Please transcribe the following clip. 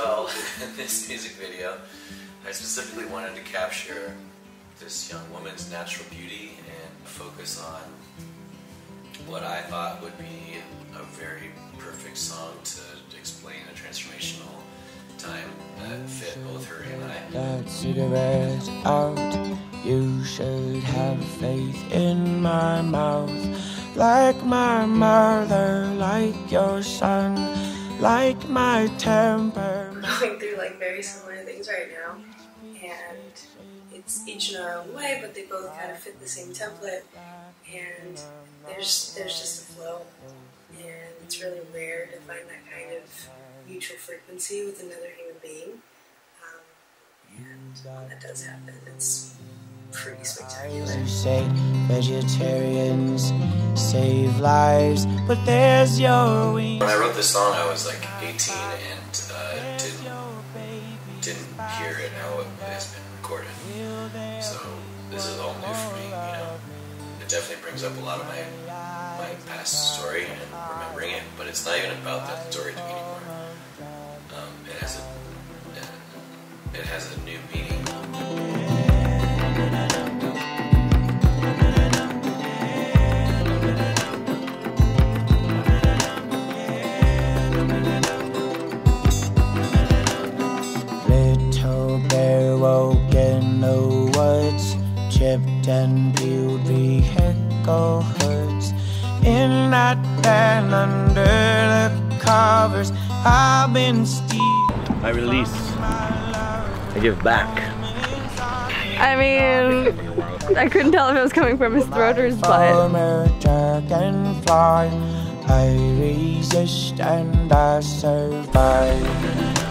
Well, in this music video, I specifically wanted to capture this young woman's natural beauty and focus on what I thought would be a very perfect song to explain a transformational time that fit both her and I. That cigarette out, you should have faith in my mouth. Like my mother, like your son, like my temper. We're going through like very similar things right now, and it's each in our own way, but they both kind of fit the same template, and there's just a flow, and it's really rare to find that kind of mutual frequency with another human being, and when that does happen, it's pretty spectacular. You say vegetarians save lives, but there's your wings. When I wrote this song, I was like 18 and didn't hear it how it has been recorded. So this is all new for me, you know. It definitely brings up a lot of my past story and remembering it, but it's not even about that story to me anymore. It has a new meaning. Little bear woke in the woods, chipped and peeled vehicle hoods. In that van under the covers, I've been stealing. I release. I give back. I mean, I couldn't tell if it was coming from his throat or his butt. Dragonfly, I resist and I survive.